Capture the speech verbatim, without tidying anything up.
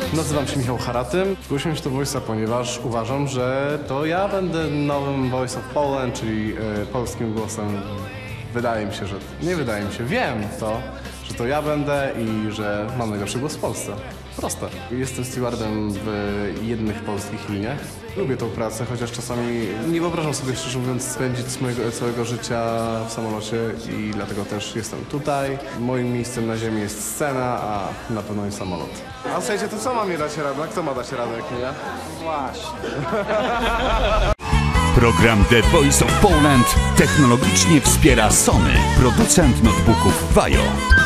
Nazywam się Michał Haratym. Zgłosiłem się do Voice'a, ponieważ uważam, że to ja będę nowym Voice of Poland, czyli e, polskim głosem. Wydaje mi się, że... Nie wydaje mi się, wiem to, że to ja będę i że mam najlepszy głos w Polsce. Proste. Jestem stewardem w jednych polskich liniach. Lubię tą pracę, chociaż czasami nie wyobrażam sobie, szczerze mówiąc, spędzić mojego całego życia w samolocie i dlatego też jestem tutaj. Moim miejscem na ziemi jest scena, a na pewno jest samolot. A w sensie, to co ma mi dać radę? Kto ma dać radę, jak nie ja? Właśnie. Program The Voice of Poland technologicznie wspiera Sony, producent notebooków Vajo.